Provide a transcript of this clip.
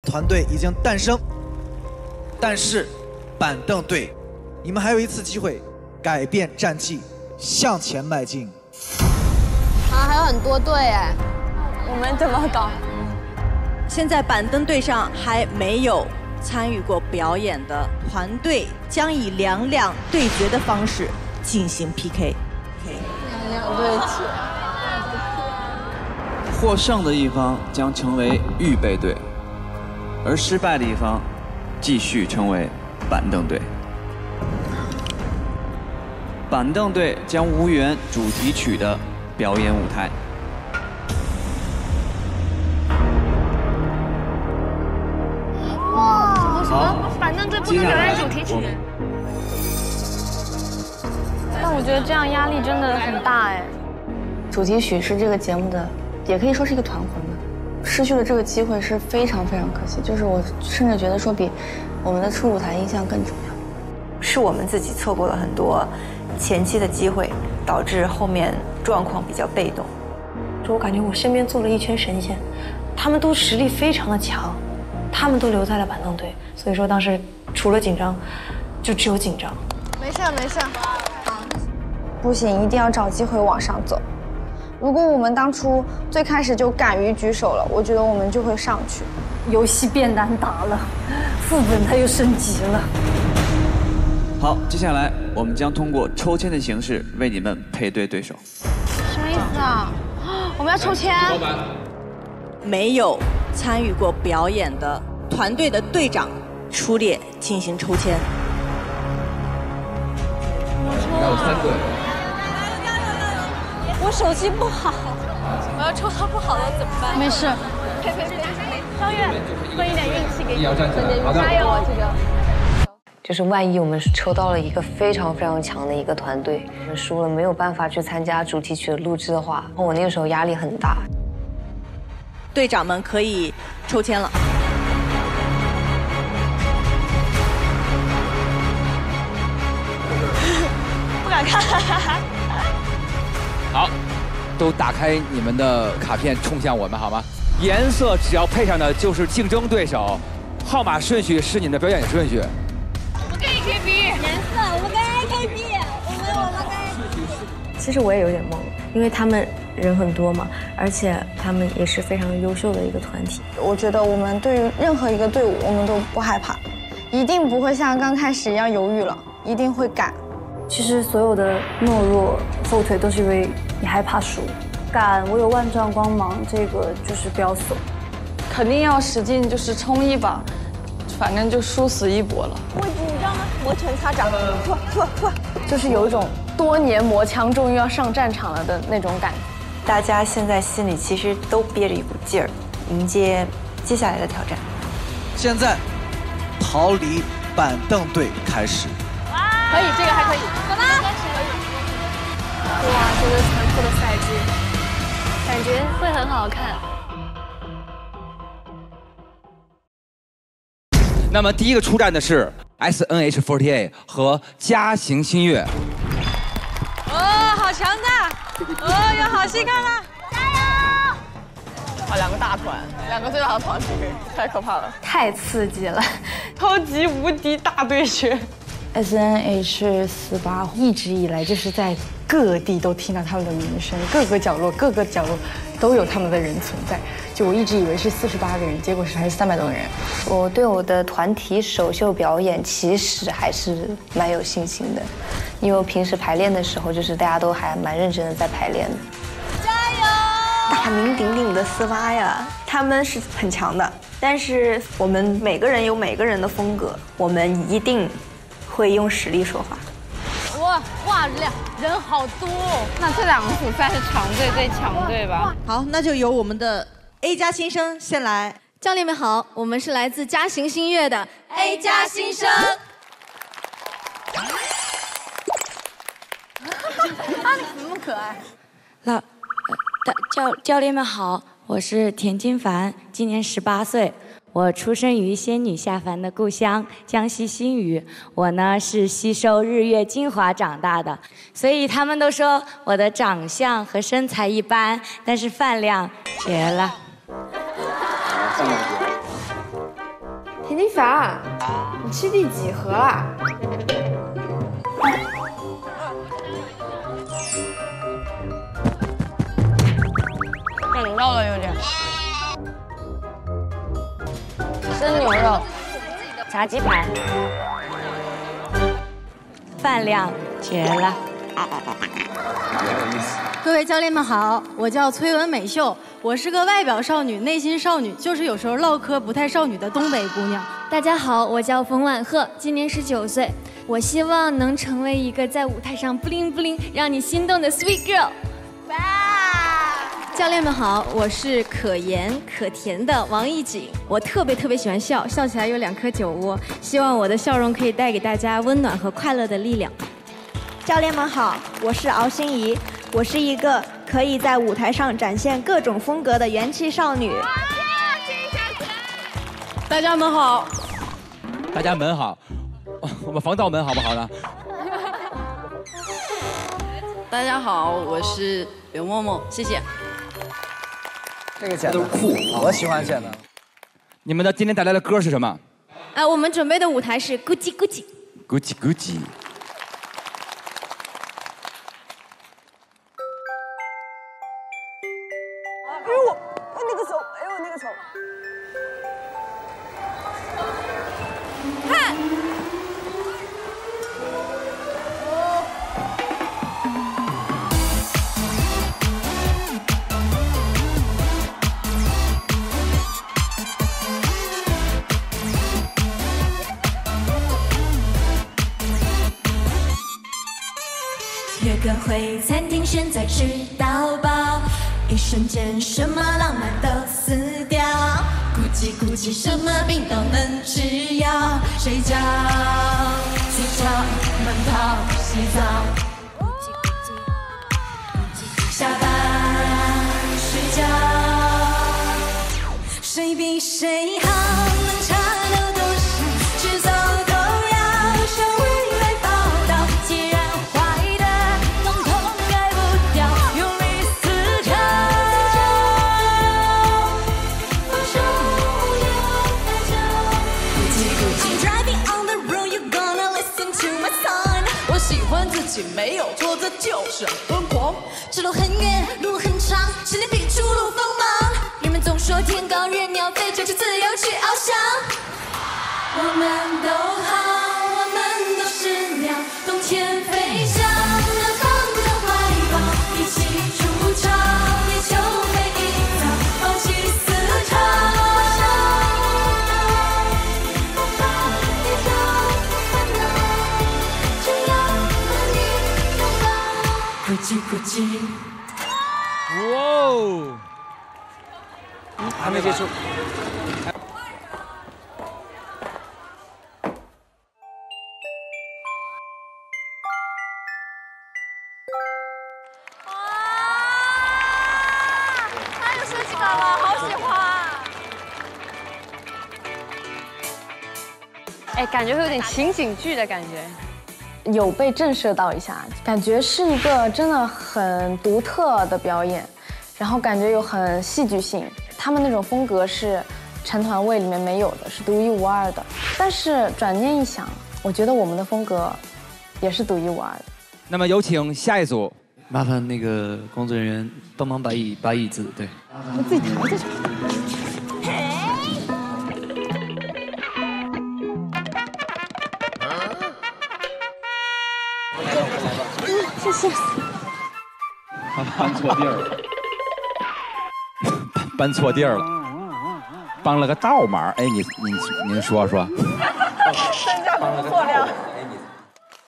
团队已经诞生，但是板凳队，你们还有一次机会改变战绩，向前迈进。 啊，还有很多队哎， 我们怎么搞？ 现在板凳队上还没有参与过表演的团队将以两两对决的方式进行 PK。 两两对决。 获胜的一方将成为预备队，而失败的一方继续成为板凳队。板凳队将无缘主题曲的表演舞台。 哇！ 什么？板凳队不能表演主题曲？ 但我觉得这样压力真的很大哎。 主题曲是这个节目的，也可以说是一个团魂吧。失去了这个机会是非常非常可惜，就是我甚至觉得说比我们的初舞台印象更重要。 是我们自己错过了很多前期的机会，导致后面状况比较被动。 就我感觉我身边坐了一圈神仙，他们都实力非常的强，他们都留在了板凳队，所以说当时除了紧张，就只有紧张。 没事没事， 不行，一定要找机会往上走。如果我们当初最开始就敢于举手了，我觉得我们就会上去。 游戏变难打了，副本它又升级了。 好，接下来我们将通过抽签的形式为你们配对对手。 什么意思啊？我们要抽签？ 没有参与过表演的团队的队长出列进行抽签。 还有3队。 我手气不好， 我要抽到不好的怎么办？ 没事。 张月，分一点运气给你。 要站起来，好的。 加油啊，这个。 就是万一我们抽到了一个非常非常强的一个团队，我们输了没有办法去参加主题曲的录制的话，我那个时候压力很大。 队长们可以抽签了。 不敢看。 好，都打开你们的卡片，冲向我们好吗？颜色只要配上的就是竞争对手，号码顺序是你们的表演顺序。 我跟 AKB。 颜色，我们跟 AKB，我们跟。 其实我也有点懵，因为他们人很多嘛，而且他们也是非常优秀的一个团体。 我觉得我们对于任何一个队伍，我们都不害怕，一定不会像刚开始一样犹豫了，一定会敢。 其实所有的懦弱后退都是因为你害怕输，敢我有万丈光芒，这个就是标怂。 肯定要使劲，就是冲一把，反正就殊死一搏了。 会紧张吗？摩拳擦掌， 就是有一种多年磨枪终于要上战场了的那种感觉。 大家现在心里其实都憋着一股劲儿，迎接接下来的挑战。 现在，逃离板凳队开始。 可以，这个还可以。 好吧。哇，这个残酷的赛制，感觉会很好看。 那么第一个出战的是 SNH48 和嘉行新月。 哦，好强大！哦，有好戏看了，加油！ 啊，两个大团，两个最大的团体，太可怕了， 太刺激了， 超级无敌大对决。SNH48一直以来就是在各地都听到他们的名声，各个角落都有他们的人存在。就我一直以为是48个人，结果还是300多个人。 我对我的团体首秀表演其实还是蛮有信心的，因为我平时排练的时候，就是大家都还蛮认真的在排练的。 加油！ 大名鼎鼎的丝袜呀，他们是很强的，但是我们每个人有每个人的风格，我们一定会用实力说话。 哇，人好多。 那这两个组算是强队对强队吧？ 好，那就由我们的 A 加新生先来。 教练们好，我们是来自嘉行新月的 A 加新生。啊，你怎么那么可爱？ 教练们好，我是田金凡，今年18岁。我出生于仙女下凡的故乡江西新余，我呢是吸收日月精华长大的，所以他们都说我的长相和身材一般，但是饭量绝了。 田金凡，你吃第几盒啦？ 冷到了有点。 生牛肉， 炸鸡排，饭量绝了。 各位教练们好，我叫崔文美秀，我是个外表少女、内心少女，就是有时候唠嗑不太少女的东北姑娘。 大家好，我叫冯婉鹤，今年19岁，我希望能成为一个在舞台上 bling bling 让你心动的 sweet girl。 教练们好，我是可盐可甜的王艺瑾，我特别喜欢笑，笑起来有2颗酒窝，希望我的笑容可以带给大家温暖和快乐的力量。 教练们好，我是敖欣怡，我是一个可以在舞台上展现各种风格的元气少女。 大家们好， 大家门好，我们防盗门好不好呢？ 大家好，我是刘默默，谢谢。 这个简单，酷，我喜欢简单。 你们的今天带来的歌是什么？ 我们准备的舞台是 Gucci Gucci。 Gucci Gucci。 哎呦，哎那个手，哎呦那个手。 看。 约个会餐厅，现在吃到饱，一瞬间什么浪漫都死掉。估计什么病都能吃药，睡觉、起床、慢跑、洗澡，下班睡觉，谁比谁好，能差到多少？迟早都要向未来报道。既然坏的统统改不掉，用力思考。放手不要太久。Driving on the road, you gonna listen to my song。我喜欢自己没有错，这就是疯狂。这路很远，路很长，谁能比出路锋芒？人们总说天高任鸟飞，追求自由去翱翔。我们都好，我们都是鸟，冬天飞向南方的怀抱，一起筑巢，地球每一早，放弃思考。别的烦恼，只要和你拥抱。Gucci。 哇哦！ 还没结束。 还有设计感了，好喜欢。 哎，感觉会有点情景剧的感觉。 有被震慑到一下，感觉是一个真的很独特的表演，然后感觉有很戏剧性。他们那种风格是陈团位里面没有的，是独一无二的。但是转念一想，我觉得我们的风格也是独一无二的。 那么有请下一组， 麻烦那个工作人员帮忙把椅子，对。 我自己抬下去。谢谢。 搬错地儿了，搬错地儿了，帮了个倒忙。哎，您说说。 身价不错了。